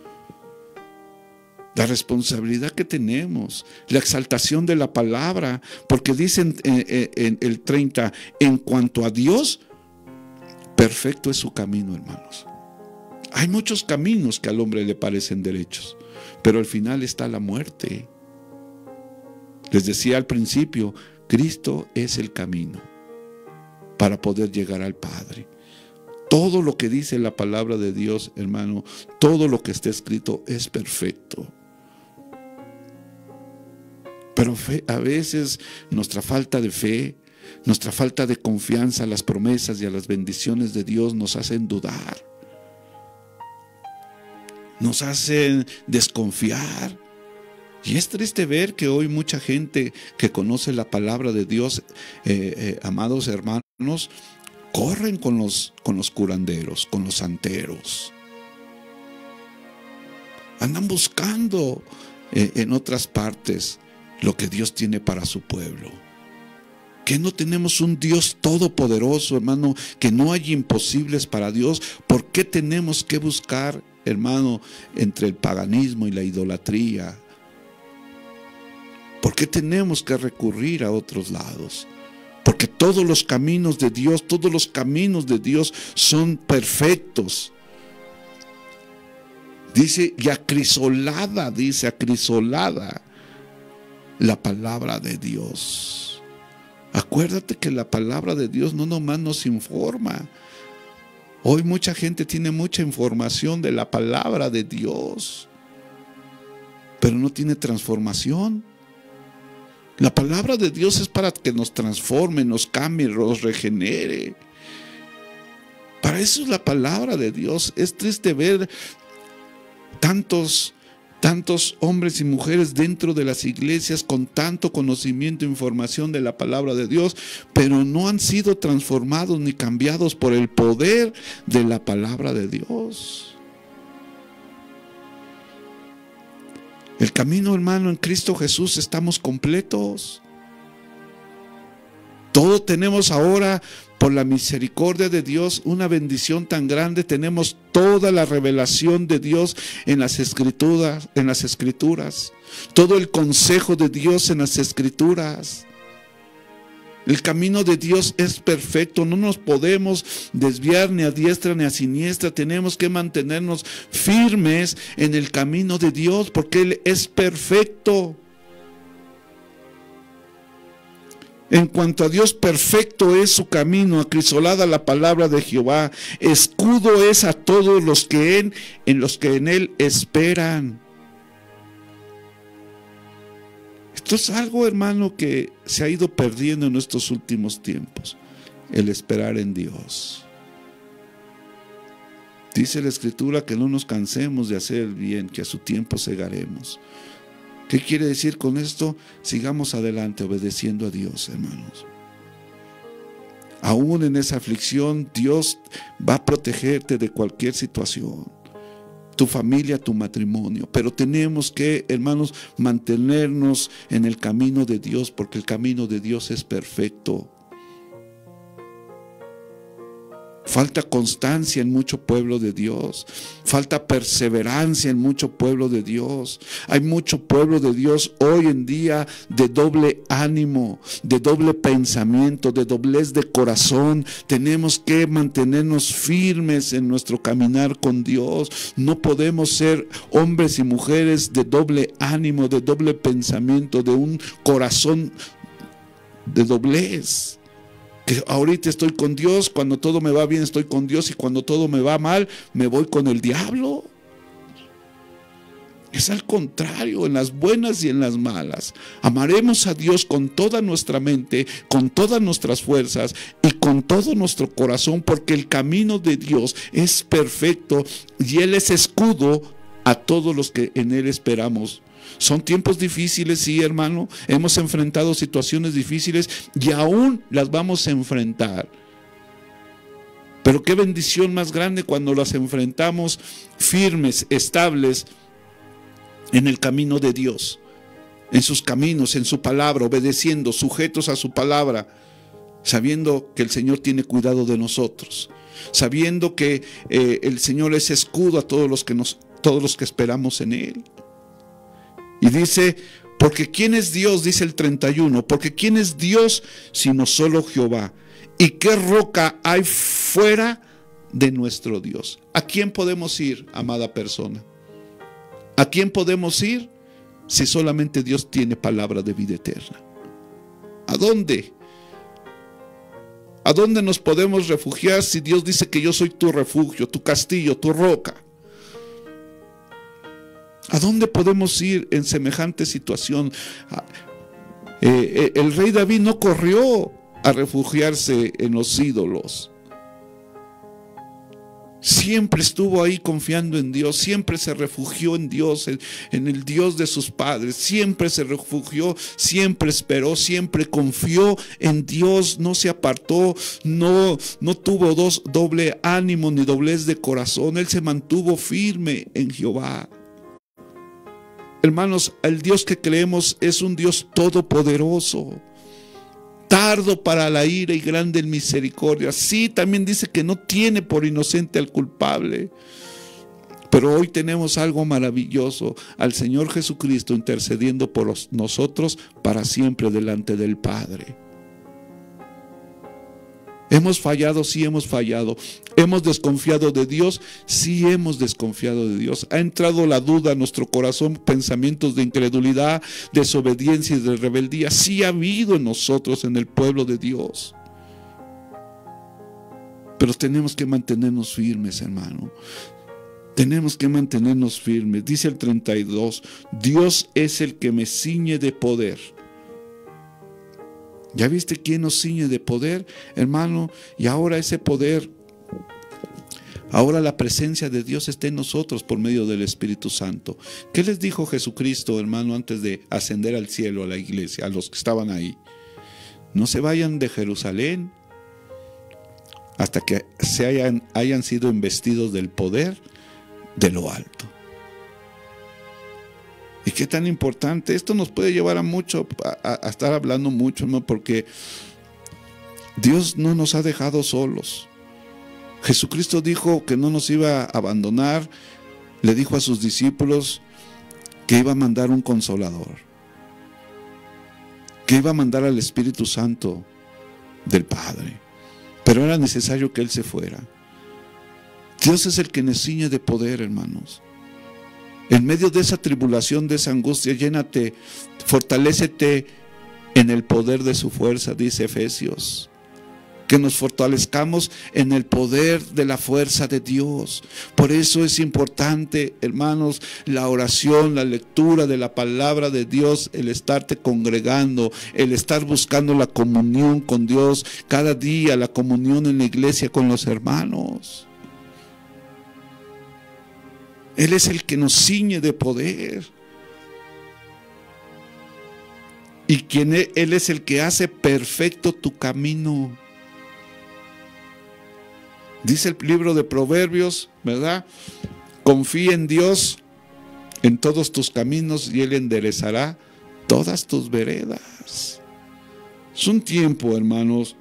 La responsabilidad que tenemos, la exaltación de la palabra, porque dicen en, en, en el treinta, en cuanto a Dios, perfecto es su camino, hermanos. Hay muchos caminos que al hombre le parecen derechos, pero al final está la muerte. Les decía al principio, Cristo es el camino para poder llegar al Padre. Todo lo que dice la palabra de Dios, hermano, todo lo que está escrito es perfecto. Pero fe, a veces nuestra falta de fe, nuestra falta de confianza a las promesas y a las bendiciones de Dios nos hacen dudar, nos hacen desconfiar. Y es triste ver que hoy mucha gente que conoce la palabra de Dios, eh, eh, amados hermanos, corren con los, con los curanderos, con los santeros. Andan buscando eh, en otras partes lo que Dios tiene para su pueblo. Que no tenemos un Dios todopoderoso, hermano, que no hay imposibles para Dios. ¿Por qué tenemos que buscar, hermano, entre el paganismo y la idolatría? ¿Por qué tenemos que recurrir a otros lados? Porque todos los caminos de Dios, todos los caminos de Dios son perfectos. Dice, y acrisolada, dice, acrisolada la palabra de Dios. Acuérdate que la palabra de Dios no nomás nos informa. Hoy mucha gente tiene mucha información de la palabra de Dios, pero no tiene transformación. La palabra de Dios es para que nos transforme, nos cambie, nos regenere. Para eso es la palabra de Dios. Es triste ver tantos Tantos hombres y mujeres dentro de las iglesias con tanto conocimiento e información de la palabra de Dios, pero no han sido transformados ni cambiados por el poder de la palabra de Dios. El camino, hermano, en Cristo Jesús estamos completos. Todo tenemos ahora, por la misericordia de Dios, una bendición tan grande. Tenemos toda la revelación de Dios en las escrituras, en las escrituras. Todo el consejo de Dios en las escrituras. El camino de Dios es perfecto. No nos podemos desviar ni a diestra ni a siniestra. Tenemos que mantenernos firmes en el camino de Dios porque Él es perfecto. En cuanto a Dios, perfecto es su camino, acrisolada la palabra de Jehová, escudo es a todos los que en, en los que en Él esperan. Esto es algo, hermano, que se ha ido perdiendo en estos últimos tiempos, el esperar en Dios. Dice la Escritura que no nos cansemos de hacer el bien, que a su tiempo segaremos. ¿Qué quiere decir con esto? Sigamos adelante obedeciendo a Dios, hermanos. Aún en esa aflicción, Dios va a protegerte de cualquier situación. Tu familia, tu matrimonio. Pero tenemos que, hermanos, mantenernos en el camino de Dios, porque el camino de Dios es perfecto. Falta constancia en mucho pueblo de Dios. Falta perseverancia en mucho pueblo de Dios. Hay mucho pueblo de Dios hoy en día de doble ánimo, de doble pensamiento, de doblez de corazón. Tenemos que mantenernos firmes en nuestro caminar con Dios. No podemos ser hombres y mujeres de doble ánimo, de doble pensamiento, de un corazón de doblez. Que ahorita estoy con Dios, cuando todo me va bien estoy con Dios y cuando todo me va mal me voy con el diablo. Es al contrario, en las buenas y en las malas. Amaremos a Dios con toda nuestra mente, con todas nuestras fuerzas y con todo nuestro corazón, porque el camino de Dios es perfecto y Él es escudo a todos los que en Él esperamos. Son tiempos difíciles, sí, hermano. Hemos enfrentado situaciones difíciles y aún las vamos a enfrentar. Pero qué bendición más grande cuando las enfrentamos firmes, estables en el camino de Dios, en sus caminos, en su palabra, obedeciendo, sujetos a su palabra, sabiendo que el Señor tiene cuidado de nosotros, sabiendo que eh, el Señor es escudo a todos los que nos, todos los que esperamos en Él. Y dice, porque ¿quién es Dios? Dice el treinta y uno, porque ¿quién es Dios sino solo Jehová? ¿Y qué roca hay fuera de nuestro Dios? ¿A quién podemos ir, amada persona? ¿A quién podemos ir si solamente Dios tiene palabra de vida eterna? ¿A dónde? ¿A dónde nos podemos refugiar si Dios dice que yo soy tu refugio, tu castillo, tu roca? ¿A dónde podemos ir en semejante situación? Eh, el rey David no corrió a refugiarse en los ídolos. Siempre estuvo ahí confiando en Dios, siempre se refugió en Dios, en, en el Dios de sus padres, siempre se refugió, siempre esperó, siempre confió en Dios, no se apartó, no, no tuvo dos, doble ánimo ni doblez de corazón, él se mantuvo firme en Jehová. Hermanos, el Dios que creemos es un Dios todopoderoso, tardo para la ira y grande en misericordia. Sí, también dice que no tiene por inocente al culpable. Pero hoy tenemos algo maravilloso, al Señor Jesucristo intercediendo por nosotros para siempre delante del Padre. ¿Hemos fallado? Sí, hemos fallado. ¿Hemos desconfiado de Dios? Sí, hemos desconfiado de Dios. ¿Ha entrado la duda a nuestro corazón, pensamientos de incredulidad, desobediencia y de rebeldía? Sí ha habido en nosotros, en el pueblo de Dios. Pero tenemos que mantenernos firmes, hermano. Tenemos que mantenernos firmes. Dice el treinta y dos, Dios es el que me ciñe de poder. ¿Ya viste quién nos ciñe de poder, hermano? Y ahora ese poder, ahora la presencia de Dios está en nosotros por medio del Espíritu Santo. ¿Qué les dijo Jesucristo, hermano, antes de ascender al cielo a la iglesia, a los que estaban ahí? No se vayan de Jerusalén hasta que se hayan, hayan sido investidos del poder de lo alto. ¿Y qué tan importante? Esto nos puede llevar a mucho, a, a estar hablando mucho, ¿no? Porque Dios no nos ha dejado solos. Jesucristo dijo que no nos iba a abandonar. Le dijo a sus discípulos que iba a mandar un consolador, que iba a mandar al Espíritu Santo del Padre. Pero era necesario que Él se fuera. Dios es el que nos ciñe de poder, hermanos. En medio de esa tribulación, de esa angustia, llénate, fortalécete en el poder de su fuerza, dice Efesios. Que nos fortalezcamos en el poder de la fuerza de Dios. Por eso es importante, hermanos, la oración, la lectura de la palabra de Dios, el estarte congregando, el estar buscando la comunión con Dios cada día, la comunión en la iglesia con los hermanos. Él es el que nos ciñe de poder. Y quien es, Él es el que hace perfecto tu camino. Dice el libro de Proverbios, ¿verdad? Confía en Dios en todos tus caminos y Él enderezará todas tus veredas. Es un tiempo, hermanos,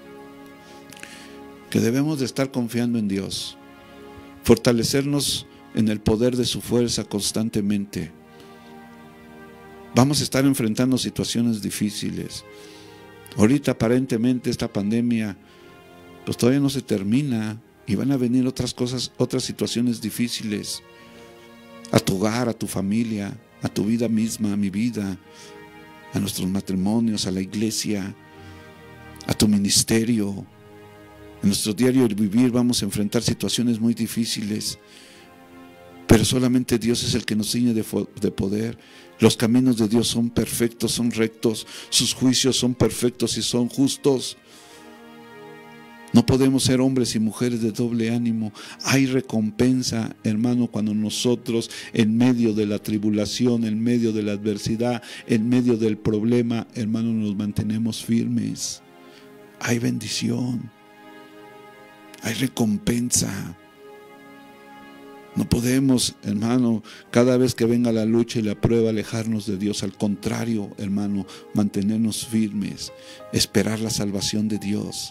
que debemos de estar confiando en Dios, fortalecernos en el poder de su fuerza constantemente. Vamos a estar enfrentando situaciones difíciles. Ahorita aparentemente esta pandemia pues todavía no se termina y van a venir otras cosas, otras situaciones difíciles a tu hogar, a tu familia, a tu vida misma, a mi vida, a nuestros matrimonios, a la iglesia, a tu ministerio. En nuestro diario vivir vamos a enfrentar situaciones muy difíciles, pero solamente Dios es el que nos ciñe de, de poder. Los caminos de Dios son perfectos, son rectos, sus juicios son perfectos y son justos. No podemos ser hombres y mujeres de doble ánimo. Hay recompensa, hermano, cuando nosotros en medio de la tribulación, en medio de la adversidad, en medio del problema, hermano, nos mantenemos firmes. Hay bendición, hay recompensa. No podemos, hermano, cada vez que venga la lucha y la prueba, alejarnos de Dios. Al contrario, hermano, mantenernos firmes, esperar la salvación de Dios.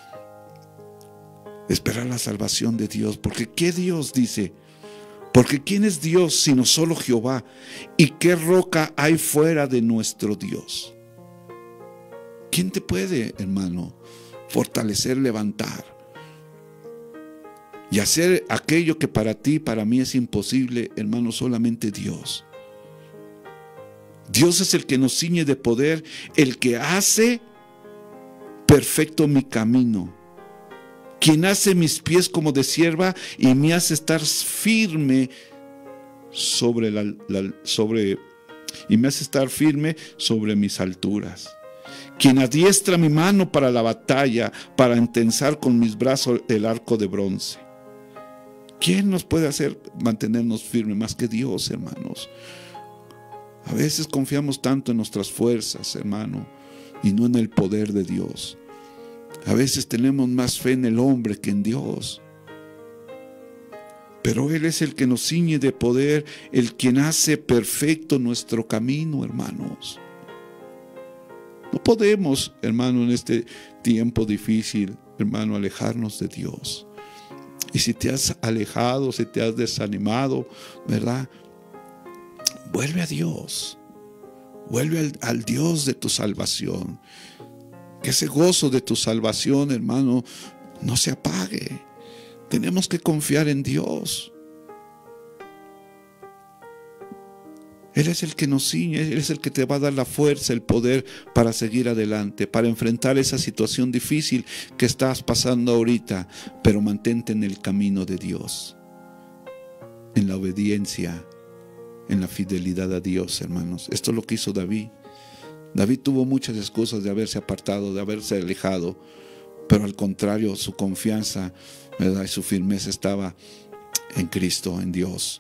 Esperar la salvación de Dios. Porque ¿qué Dios dice? Porque ¿quién es Dios sino solo Jehová? ¿Y qué roca hay fuera de nuestro Dios? ¿Quién te puede, hermano, fortalecer, levantar y hacer aquello que para ti, para mí es imposible, hermano? Solamente Dios. Dios es el que nos ciñe de poder, el que hace perfecto mi camino, quien hace mis pies como de sierva y me hace estar firme sobre la, la sobre y me hace estar firme sobre mis alturas. Quien adiestra mi mano para la batalla, para entensar con mis brazos el arco de bronce. ¿Quién nos puede hacer mantenernos firmes más que Dios, hermanos? A veces confiamos tanto en nuestras fuerzas, hermano, y no en el poder de Dios. A veces tenemos más fe en el hombre que en Dios. Pero Él es el que nos ciñe de poder, el quien hace perfecto nuestro camino, hermanos. No podemos, hermano, en este tiempo difícil, hermano, alejarnos de Dios. Y si te has alejado, si te has desanimado, ¿verdad? Vuelve a Dios. Vuelve al, al Dios de tu salvación. Que ese gozo de tu salvación, hermano, no se apague. Tenemos que confiar en Dios. Él es el que nos ciñe, Él es el que te va a dar la fuerza, el poder para seguir adelante, para enfrentar esa situación difícil que estás pasando ahorita. Pero mantente en el camino de Dios, en la obediencia, en la fidelidad a Dios, hermanos. Esto es lo que hizo David. David tuvo muchas excusas de haberse apartado, de haberse alejado, pero al contrario, su confianza, ¿verdad?, y su firmeza estaba en Cristo, en Dios.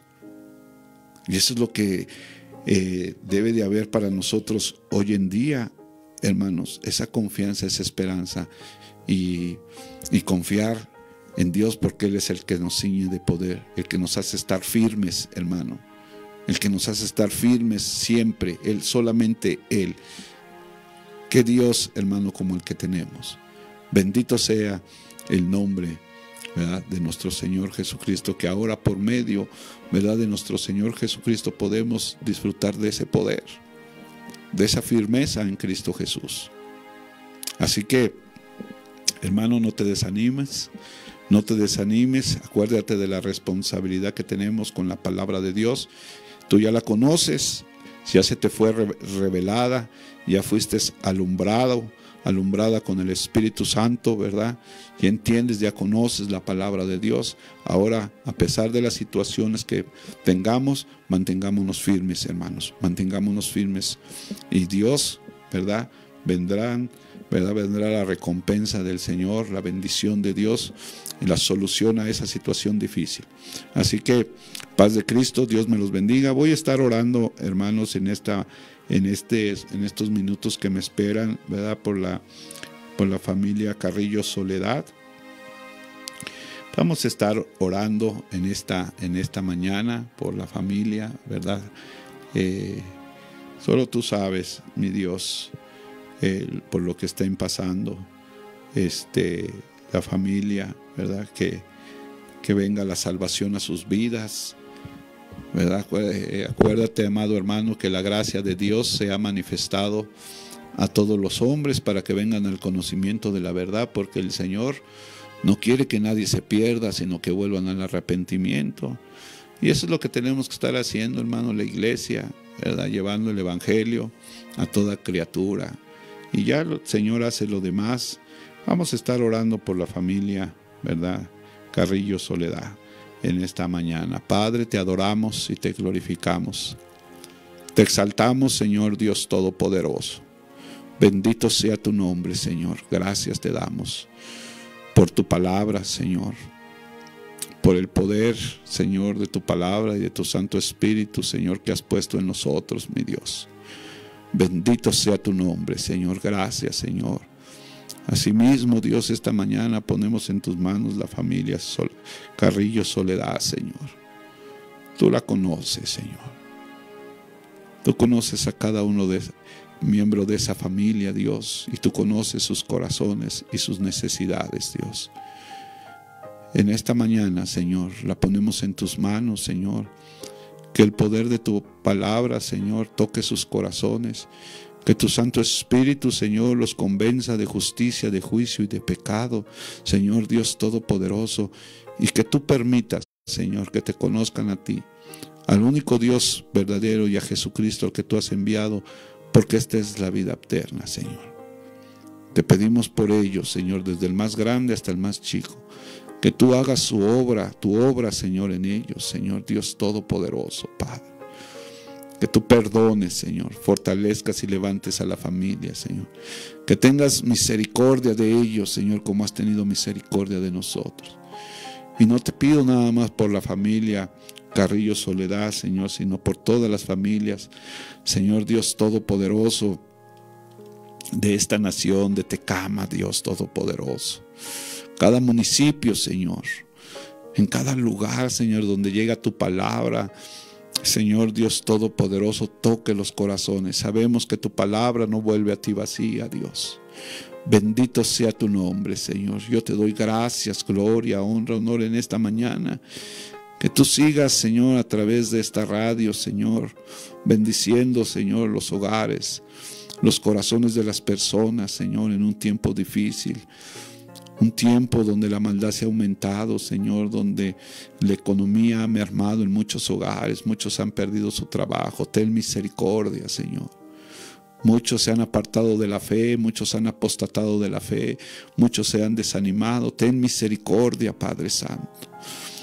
Y eso es lo que eh, debe de haber para nosotros hoy en día, hermanos, esa confianza, esa esperanza y, y confiar en Dios, porque Él es el que nos ciñe de poder, el que nos hace estar firmes, hermano, el que nos hace estar firmes siempre, Él, solamente Él. ¿Qué Dios, hermano, como el que tenemos? Bendito sea el nombre, ¿verdad?, de nuestro Señor Jesucristo, que ahora por medio, ¿verdad?, de nuestro Señor Jesucristo podemos disfrutar de ese poder, de esa firmeza en Cristo Jesús. Así que, hermano, no te desanimes, no te desanimes, acuérdate de la responsabilidad que tenemos con la palabra de Dios. Tú ya la conoces, ya se te fue revelada, ya fuiste alumbrado, alumbrada con el Espíritu Santo, ¿verdad? Ya entiendes, ya conoces la palabra de Dios. Ahora, a pesar de las situaciones que tengamos, mantengámonos firmes, hermanos, mantengámonos firmes. Y Dios, ¿verdad?, vendrán, ¿verdad?, vendrá la recompensa del Señor, la bendición de Dios y la solución a esa situación difícil. Así que, paz de Cristo, Dios me los bendiga. Voy a estar orando, hermanos, en esta En, este, en estos minutos que me esperan, ¿verdad?, por la, por la familia Carrillo Soledad. Vamos a estar orando en esta, en esta mañana por la familia, ¿verdad? Eh, solo tú sabes, mi Dios, eh, por lo que estén pasando, este, la familia, ¿verdad? Que, que venga la salvación a sus vidas, ¿verdad? Acuérdate, amado hermano, que la gracia de Dios se ha manifestado a todos los hombres para que vengan al conocimiento de la verdad, porque el Señor no quiere que nadie se pierda, sino que vuelvan al arrepentimiento. Y eso es lo que tenemos que estar haciendo, hermano, la iglesia, ¿verdad?, llevando el evangelio a toda criatura. Y ya el Señor hace lo demás. Vamos a estar orando por la familia, ¿verdad?, Carrillo Soledad, en esta mañana. Padre, te adoramos y te glorificamos. Te exaltamos, Señor Dios Todopoderoso. Bendito sea tu nombre, Señor. Gracias te damos por tu palabra, Señor. Por el poder, Señor, de tu palabra y de tu Santo Espíritu, Señor, que has puesto en nosotros, mi Dios. Bendito sea tu nombre, Señor. Gracias, Señor. Asimismo, Dios, esta mañana ponemos en tus manos la familia Sol, Carrillo Soledad, Señor. Tú la conoces, Señor. Tú conoces a cada uno de miembro de esa familia, Dios, y tú conoces sus corazones y sus necesidades, Dios. En esta mañana, Señor, la ponemos en tus manos, Señor. Que el poder de tu palabra, Señor, toque sus corazones. Que tu Santo Espíritu, Señor, los convenza de justicia, de juicio y de pecado, Señor Dios Todopoderoso, y que tú permitas, Señor, que te conozcan a ti, al único Dios verdadero, y a Jesucristo, al que tú has enviado, porque esta es la vida eterna, Señor. Te pedimos por ellos, Señor, desde el más grande hasta el más chico, que tú hagas su obra, tu obra, Señor, en ellos, Señor Dios Todopoderoso, Padre. Que tú perdones, Señor, fortalezcas y levantes a la familia, Señor. Que tengas misericordia de ellos, Señor, como has tenido misericordia de nosotros. Y no te pido nada más por la familia Carrillo Soledad, Señor, sino por todas las familias, Señor Dios Todopoderoso, de esta nación, de Tecama, Dios Todopoderoso. Cada municipio, Señor, en cada lugar, Señor, donde llega tu palabra, Señor Dios Todopoderoso, toque los corazones. Sabemos que tu palabra no vuelve a ti vacía, Dios. Bendito sea tu nombre, Señor. Yo te doy gracias, gloria, honra, honor en esta mañana. Que tú sigas, Señor, a través de esta radio, Señor, bendiciendo, Señor, los hogares, los corazones de las personas, Señor, en un tiempo difícil. Un tiempo donde la maldad se ha aumentado, Señor, donde la economía ha mermado en muchos hogares, muchos han perdido su trabajo. Ten misericordia, Señor. Muchos se han apartado de la fe, muchos han apostatado de la fe, muchos se han desanimado. Ten misericordia, Padre Santo.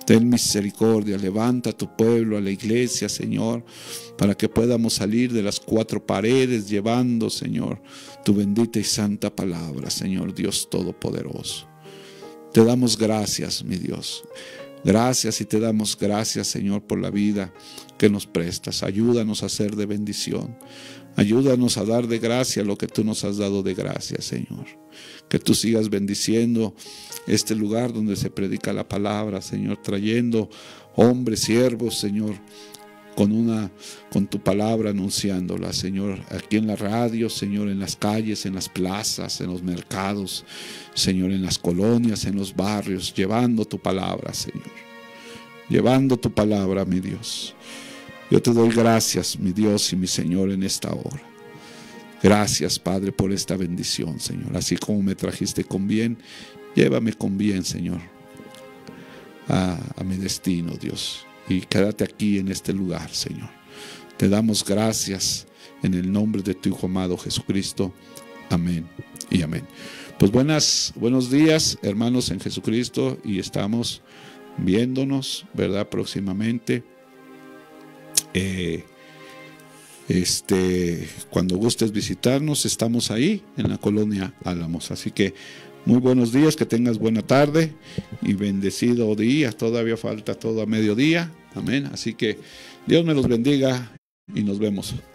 Ten misericordia, levanta a tu pueblo, a la iglesia, Señor, para que podamos salir de las cuatro paredes llevando, Señor, tu bendita y santa palabra, Señor Dios Todopoderoso. Te damos gracias, mi Dios. Gracias y te damos gracias, Señor, por la vida que nos prestas. Ayúdanos a ser de bendición. Ayúdanos a dar de gracia lo que tú nos has dado de gracia, Señor. Que tú sigas bendiciendo este lugar donde se predica la palabra, Señor, trayendo hombres, siervos, Señor, con una, con tu palabra anunciándola, Señor, aquí en la radio, Señor, en las calles, en las plazas, en los mercados, Señor, en las colonias, en los barrios, llevando tu palabra, Señor, llevando tu palabra, mi Dios. Yo te doy gracias, mi Dios y mi Señor, en esta hora. Gracias, Padre, por esta bendición, Señor. Así como me trajiste con bien, llévame con bien, Señor, a, a mi destino, Dios. Y quédate aquí en este lugar, Señor. Te damos gracias en el nombre de tu Hijo amado Jesucristo. Amén y amén. Pues buenas, buenos días, hermanos en Jesucristo, y estamos viéndonos, ¿verdad? Próximamente. Eh, este, cuando gustes visitarnos, estamos ahí en la colonia Álamos. Así que muy buenos días, que tengas buena tarde y bendecido día. Todavía falta todo a mediodía. Amén. Así que Dios me los bendiga y nos vemos.